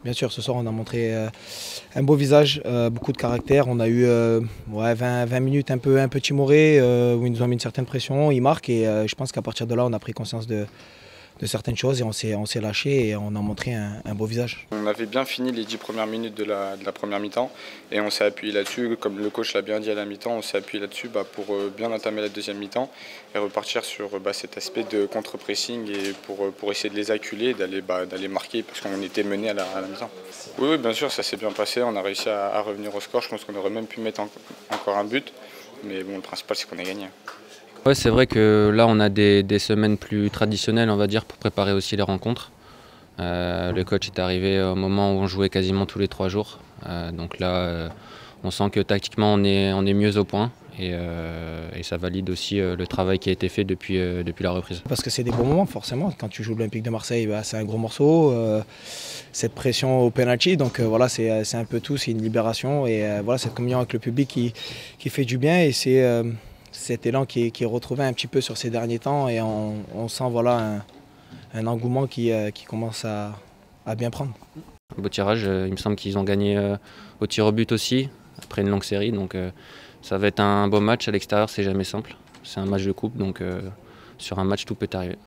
Bien sûr, ce soir on a montré un beau visage, beaucoup de caractère. On a eu 20 minutes un peu timorées où ils nous ont mis une certaine pression, ils marquent et je pense qu'à partir de là on a pris conscience de certaines choses et on s'est lâché et on a montré un beau visage. On avait bien fini les 10 premières minutes de la première mi-temps et on s'est appuyé là-dessus, comme le coach l'a bien dit à la mi-temps, on s'est appuyé là-dessus pour bien entamer la deuxième mi-temps et repartir sur cet aspect de contre-pressing et pour essayer de les acculer, d'aller marquer parce qu'on était mené à la mi-temps. Oui, bien sûr, ça s'est bien passé, on a réussi à revenir au score, je pense qu'on aurait même pu mettre encore un but, mais bon, le principal c'est qu'on a gagné. Ouais, c'est vrai que là on a des semaines plus traditionnelles on va dire pour préparer aussi les rencontres. Le coach est arrivé au moment où on jouait quasiment tous les 3 jours. Donc là on sent que tactiquement on est mieux au point et ça valide aussi le travail qui a été fait depuis la reprise. Parce que c'est des bons moments forcément, quand tu joues l'Olympique de Marseille c'est un gros morceau, cette pression au penalty, donc voilà c'est un peu tout, c'est une libération et voilà cette communion avec le public qui fait du bien et c'est cet élan qui est retrouvé un petit peu sur ces derniers temps et on sent voilà un engouement qui commence à bien prendre. Un beau tirage, il me semble qu'ils ont gagné au tir au but aussi, après une longue série, donc ça va être un beau match à l'extérieur, c'est jamais simple. C'est un match de coupe, donc sur un match tout peut arriver.